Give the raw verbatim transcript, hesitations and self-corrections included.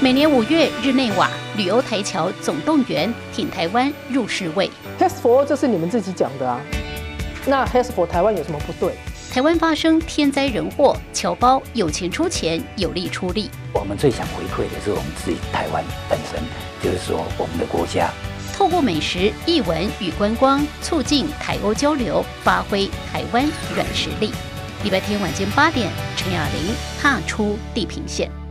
每年五月，日内瓦旅欧台侨总动员挺台湾入世卫。 Task for 这是你们自己讲的啊，那 Task for 台湾有什么不对？ 台湾发生天灾人祸，侨胞有钱出钱，有力出力。 我们最想回馈的是我们自己台湾本身，就是说我们的国家。 透过美食、艺文与观光，促进台欧交流，发挥台湾软实力。礼拜天晚间八点，陈雅玲踏出地平线。